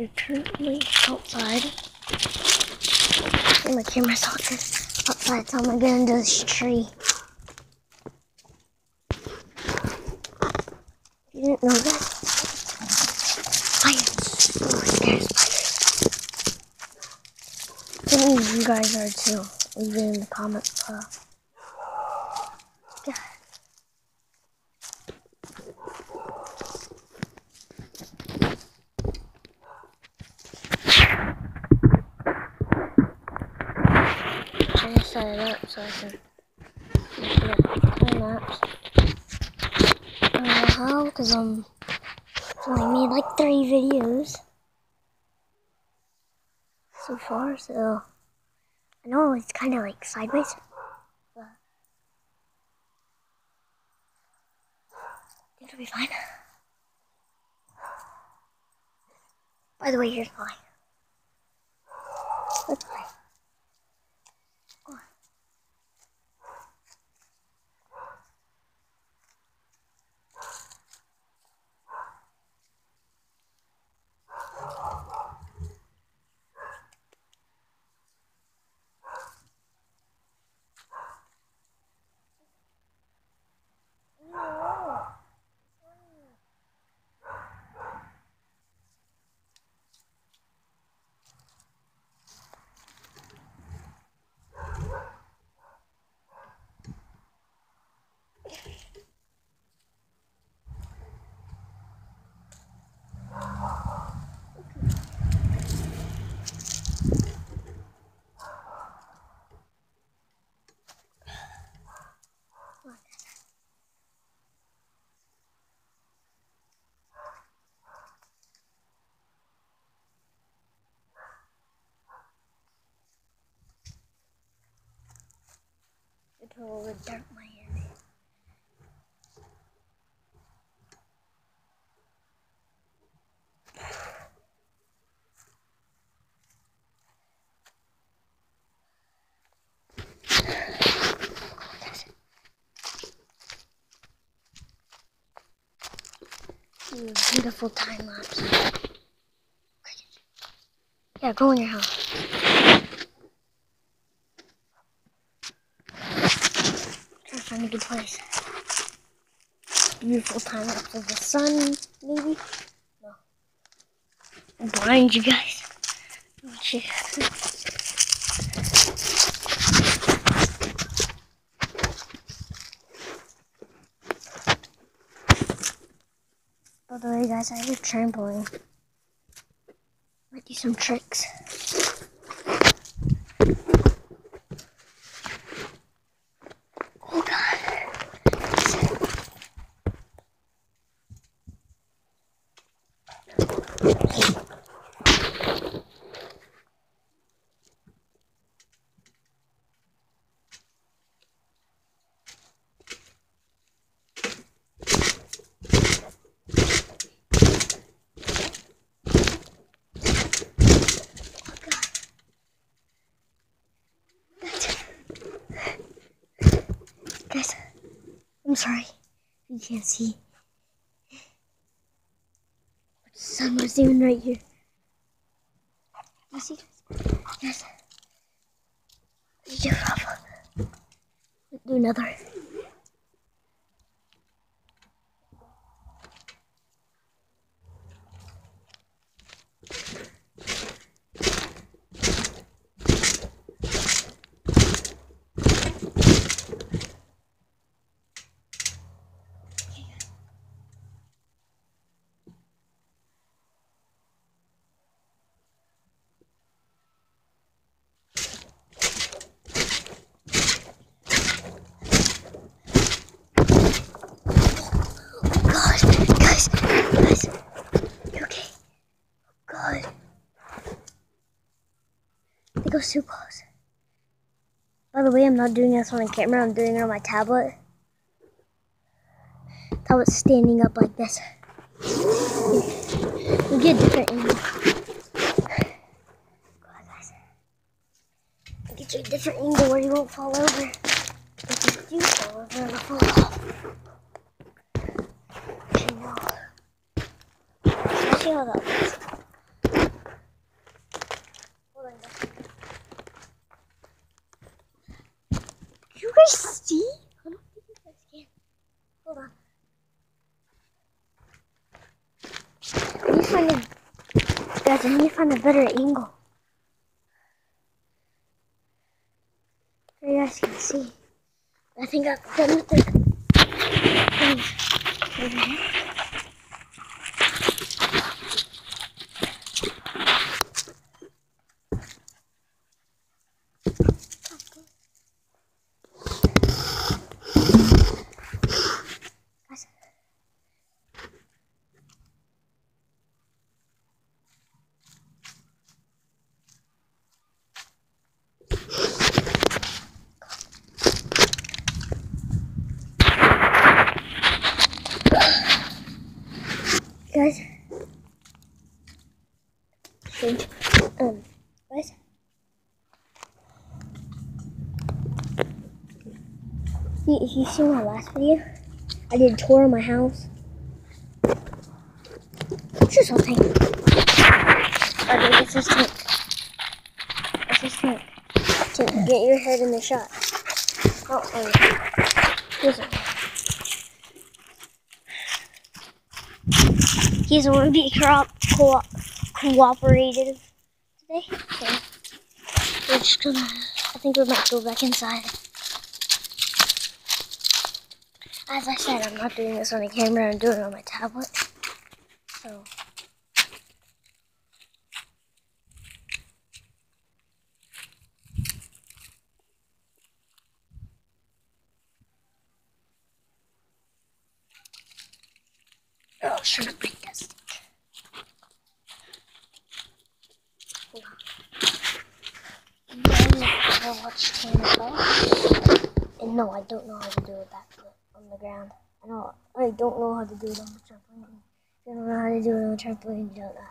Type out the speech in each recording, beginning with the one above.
We're currently outside. And my camera's outside, so I'm gonna get into this tree. You didn't know that? I am so scared of spiders. I think you guys are too. Leave it in the comments below. God. I'm gonna set it up so I can time lapse. I don't know how, because I've only made like 3 videos so far, so I know it's kind of like sideways, but I think it'll be fine. By the way, here's mine. Let's play. Go on. I put a little bit of dirt in my hair. Beautiful time lapse. Yeah, go in your house. Try to find a good place. Beautiful time lapse of the sun, maybe? No. I'm blind, you guys. Oh, shit. By the way, guys, I have a trampoline. Might do some tricks. Oh God! Guys, I'm sorry. You can't see. But the sun was even right here. You see? Yes. Do another. Guys, you okay? God. They go too close. By the way, I'm not doing this on a camera, I'm doing it on my tablet. Tablet's standing up like this. You get a different angle. God, guys. I'll get you a different angle where you won't fall over. If you do fall over, it'll fall off. Especially how that looks. you guys see? I don't think you guys can. Hold on. I need to find a, guys, I need to find a better angle. So you guys can see. I think I've done with the over here. Guys, change. Guys, see, if you see my last video, I did a tour of my house. It's just something. Okay, it's just tank. It's just tank. To get your head in the shot. Oh, listen. He doesn't want to be cooperative today, so we're just gonna, I think we might go back inside. As I said, I'm not doing this on a camera, I'm doing it on my tablet, so. Oh, I was trying to break that stick. Hold on. You guys ever watched TNFL? And no, I don't know how to do a backflip on the ground. I don't know how to do it on the trampoline. If you don't know how to do it on the trampoline, you don't know.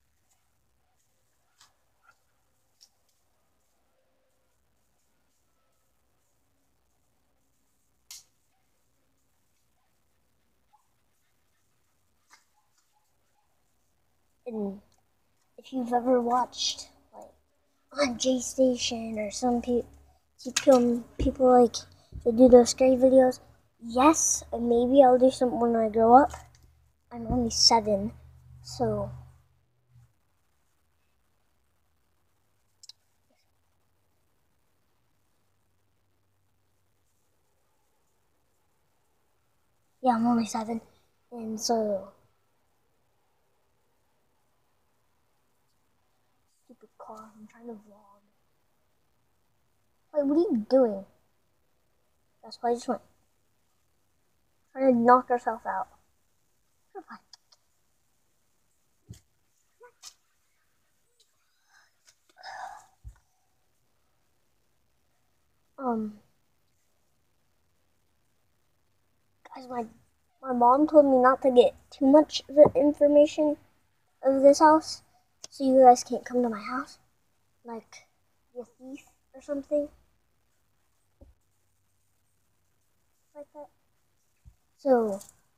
And if you've ever watched, like, on J Station or some people like to do those scary videos, yes, and maybe I'll do something when I grow up. I'm only 7, so yeah, I'm only 7, and so stupid car. I'm trying to vlog. Wait, what are you doing? That's why I just went. Trying to knock herself out. Guys, my mom told me not to get too much of the information of this house, so you guys can't come to my house, like be a thief or something like that. So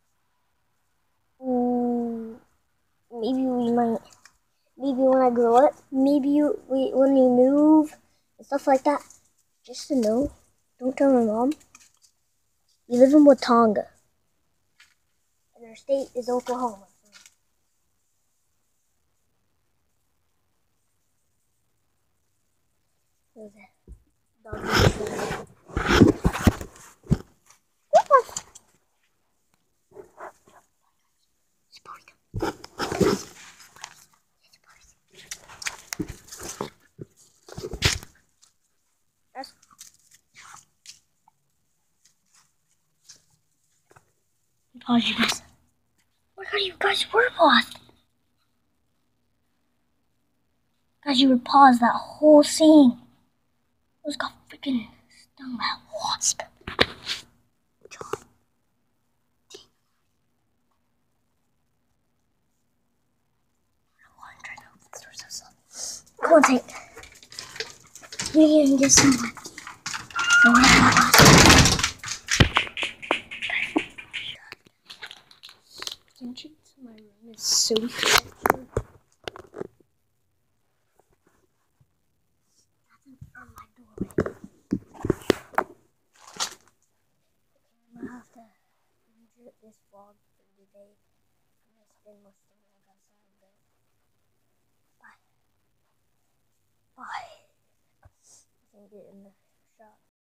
maybe when I grow up, when we move and stuff like that. Just to know, don't tell my mom. We live in Watonga, and our state is Oklahoma. So pause you guys. What are you guys were paused? Guys, you would pause that whole scene. I was got freaking stung by a wasp. Come on, Tank. You can get someone. The entrance to my room is so cute. That's in front of my doorway. this vlog for today. I'm gonna spend most of the vlog outside, but bye. Bye. I think it in the